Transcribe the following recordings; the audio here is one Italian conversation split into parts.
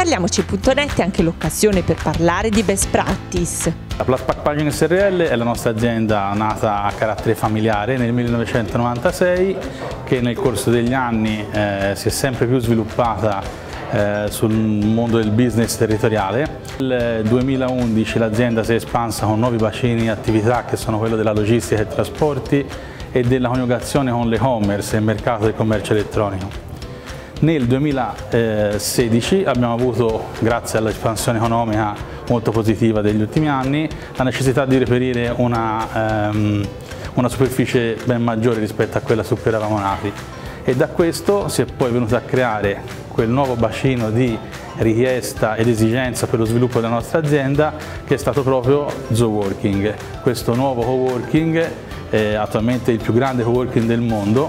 Parliamoci.net è anche l'occasione per parlare di best practice. La Plus Packaging SRL è la nostra azienda nata a carattere familiare nel 1996, che nel corso degli anni si è sempre più sviluppata sul mondo del business territoriale. Nel 2011 l'azienda si è espansa con nuovi bacini di attività che sono quello della logistica e trasporti e della coniugazione con l'e-commerce e il mercato del commercio elettronico. Nel 2016 abbiamo avuto, grazie all'espansione economica molto positiva degli ultimi anni, la necessità di reperire una superficie ben maggiore rispetto a quella su cui eravamo nati, e da questo si è poi venuto a creare quel nuovo bacino di richiesta ed esigenza per lo sviluppo della nostra azienda, che è stato proprio Zoworking. Questo nuovo coworking è attualmente il più grande coworking del mondo,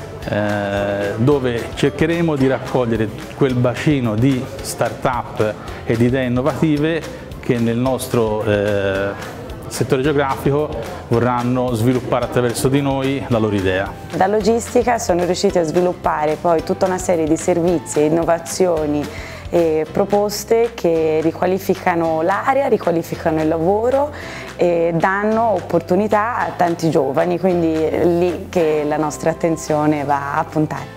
dove cercheremo di raccogliere quel bacino di start-up e di idee innovative che nel nostro settore geografico vorranno sviluppare attraverso di noi la loro idea. Da logistica sono riusciti a sviluppare poi tutta una serie di servizi, innovazioni e proposte che riqualificano l'area, riqualificano il lavoro e danno opportunità a tanti giovani, quindi è lì che la nostra attenzione va a puntare.